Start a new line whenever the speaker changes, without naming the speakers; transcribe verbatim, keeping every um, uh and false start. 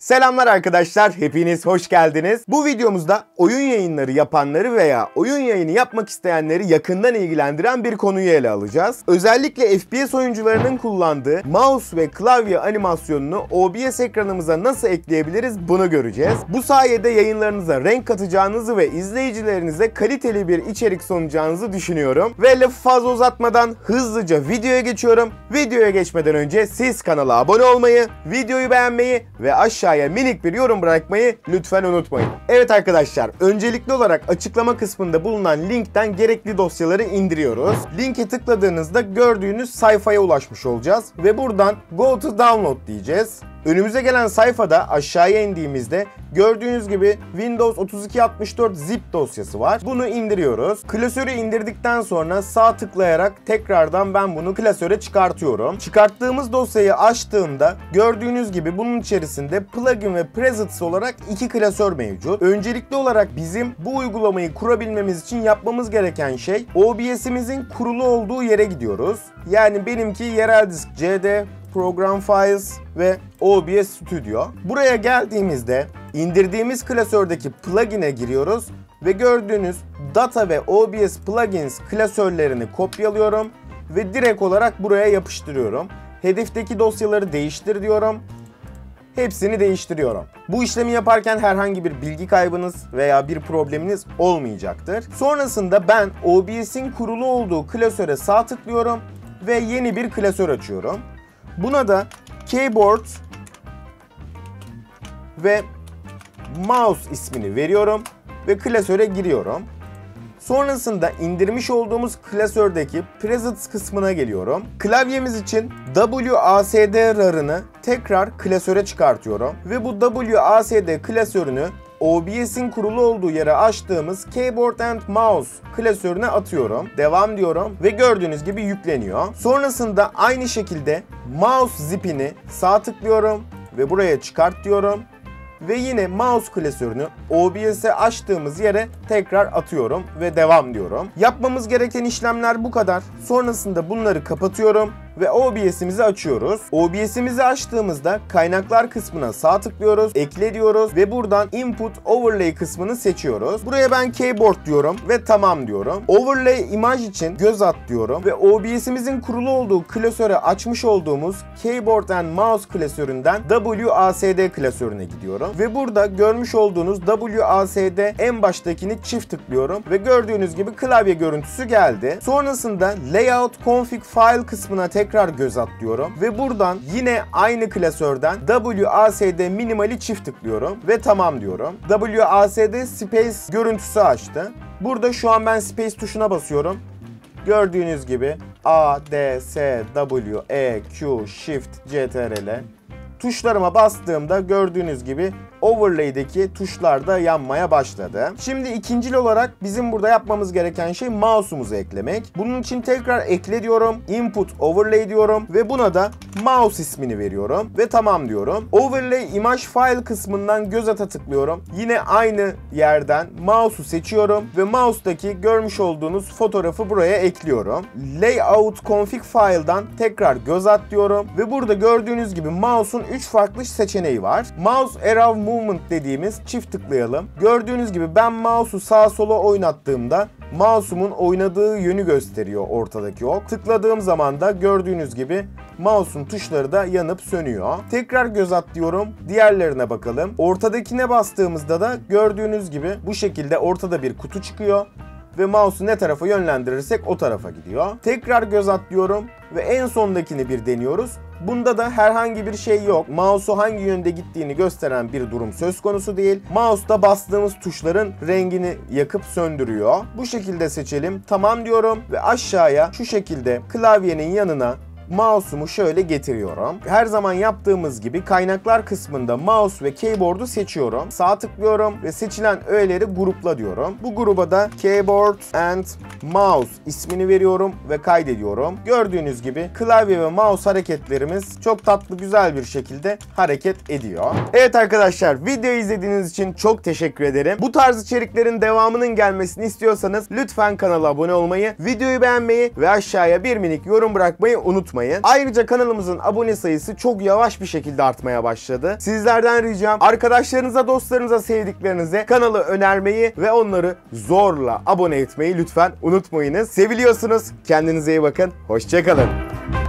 Selamlar arkadaşlar, hepiniz hoş geldiniz. Bu videomuzda oyun yayınları yapanları veya oyun yayını yapmak isteyenleri yakından ilgilendiren bir konuyu ele alacağız. Özellikle F P S oyuncularının kullandığı mouse ve klavye animasyonunu O B S ekranımıza nasıl ekleyebiliriz bunu göreceğiz. Bu sayede yayınlarınıza renk katacağınızı ve izleyicilerinize kaliteli bir içerik sunacağınızı düşünüyorum. Ve lafı fazla uzatmadan hızlıca videoya geçiyorum. Videoya geçmeden önce siz kanala abone olmayı, videoyu beğenmeyi ve aşağı minik bir yorum bırakmayı lütfen unutmayın. Evet arkadaşlar, öncelikli olarak açıklama kısmında bulunan linkten gerekli dosyaları indiriyoruz. Linke tıkladığınızda gördüğünüz sayfaya ulaşmış olacağız ve buradan Go to Download diyeceğiz. Önümüze gelen sayfada aşağıya indiğimizde gördüğünüz gibi Windows otuz iki altmış dört zip dosyası var. Bunu indiriyoruz. Klasörü indirdikten sonra sağ tıklayarak tekrardan ben bunu klasöre çıkartıyorum. Çıkarttığımız dosyayı açtığımda gördüğünüz gibi bunun içerisinde plugin ve presets olarak iki klasör mevcut. Öncelikli olarak bizim bu uygulamayı kurabilmemiz için yapmamız gereken şey O B S'imizin kurulu olduğu yere gidiyoruz. Yani benimki yerel disk C D, Program Files ve O B S Studio. Buraya geldiğimizde indirdiğimiz klasördeki plugin'e giriyoruz ve gördüğünüz Data ve O B S Plugins klasörlerini kopyalıyorum ve direkt olarak buraya yapıştırıyorum. Hedefteki dosyaları değiştir diyorum. Hepsini değiştiriyorum. Bu işlemi yaparken herhangi bir bilgi kaybınız veya bir probleminiz olmayacaktır. Sonrasında ben O B S'in kurulu olduğu klasöre sağ tıklıyorum ve yeni bir klasör açıyorum. Buna da Keyboard ve Mouse ismini veriyorum ve klasöre giriyorum. Sonrasında indirmiş olduğumuz klasördeki presets kısmına geliyorum. Klavyemiz için W A S D rarını tekrar klasöre çıkartıyorum ve bu W A S D klasörünü O B S'in kurulu olduğu yere açtığımız Keyboard and Mouse klasörüne atıyorum. Devam diyorum ve gördüğünüz gibi yükleniyor. Sonrasında aynı şekilde mouse zipini sağ tıklıyorum ve buraya çıkart diyorum. Ve yine mouse klasörünü O B S'e açtığımız yere tekrar atıyorum ve devam diyorum. Yapmamız gereken işlemler bu kadar. Sonrasında bunları kapatıyorum ve O B S'imizi açıyoruz. O B S'imizi açtığımızda kaynaklar kısmına sağ tıklıyoruz, ekle diyoruz ve buradan Input Overlay kısmını seçiyoruz. Buraya ben Keyboard diyorum ve tamam diyorum. Overlay imaj için göz at diyorum ve O B S'imizin kurulu olduğu klasöre açmış olduğumuz Keyboard and Mouse klasöründen W A S D klasörüne gidiyorum. Ve burada görmüş olduğunuz W A S D en baştakini çift tıklıyorum ve gördüğünüz gibi klavye görüntüsü geldi. Sonrasında Layout Config File kısmına tekrar göz at diyorum ve buradan yine aynı klasörden W A S D minimali çift tıklıyorum ve tamam diyorum. W A S D Space görüntüsü açtı. Burada şu an ben Space tuşuna basıyorum. Gördüğünüz gibi A, D, S, W, E, Q, Shift, C T R L tuşlarıma bastığımda gördüğünüz gibi Overlay'deki tuşlar da yanmaya başladı. Şimdi ikincil olarak bizim burada yapmamız gereken şey mouse'umuzu eklemek. Bunun için tekrar ekle diyorum. Input Overlay diyorum ve buna da mouse ismini veriyorum ve tamam diyorum. Overlay imaj file kısmından göz ata tıklıyorum. Yine aynı yerden mouse'u seçiyorum ve mouse'daki görmüş olduğunuz fotoğrafı buraya ekliyorum. Layout Config File'dan tekrar göz at diyorum ve burada gördüğünüz gibi mouse'un üç farklı seçeneği var. Mouse Arrow Movement dediğimiz çift tıklayalım. Gördüğünüz gibi ben mouse'u sağa sola oynattığımda mouse'umun oynadığı yönü gösteriyor ortadaki ok. Tıkladığım zaman da gördüğünüz gibi mouse'un tuşları da yanıp sönüyor. Tekrar göz at diyorum. Diğerlerine bakalım. Ortadakine bastığımızda da gördüğünüz gibi bu şekilde ortada bir kutu çıkıyor ve mouse'u ne tarafa yönlendirirsek o tarafa gidiyor. Tekrar göz at diyorum ve en sondakini bir deniyoruz. Bunda da herhangi bir şey yok. Mouse'u hangi yönde gittiğini gösteren bir durum söz konusu değil. Mouse'da bastığımız tuşların rengini yakıp söndürüyor. Bu şekilde seçelim. Tamam diyorum ve aşağıya şu şekilde klavyenin yanına mouse'umu şöyle getiriyorum. Her zaman yaptığımız gibi kaynaklar kısmında mouse ve keyboard'u seçiyorum. Sağ tıklıyorum ve seçilen öğeleri grupla diyorum. Bu gruba da Keyboard and Mouse ismini veriyorum ve kaydediyorum. Gördüğünüz gibi klavye ve mouse hareketlerimiz çok tatlı, güzel bir şekilde hareket ediyor. Evet arkadaşlar, videoyu izlediğiniz için çok teşekkür ederim. Bu tarz içeriklerin devamının gelmesini istiyorsanız lütfen kanala abone olmayı, videoyu beğenmeyi ve aşağıya bir minik yorum bırakmayı unutmayın. unutmayın. Ayrıca kanalımızın abone sayısı çok yavaş bir şekilde artmaya başladı. Sizlerden ricam arkadaşlarınıza, dostlarınıza, sevdiklerinize kanalı önermeyi ve onları zorla abone etmeyi lütfen unutmayınız. Seviliyorsunuz. Kendinize iyi bakın. Hoşça kalın.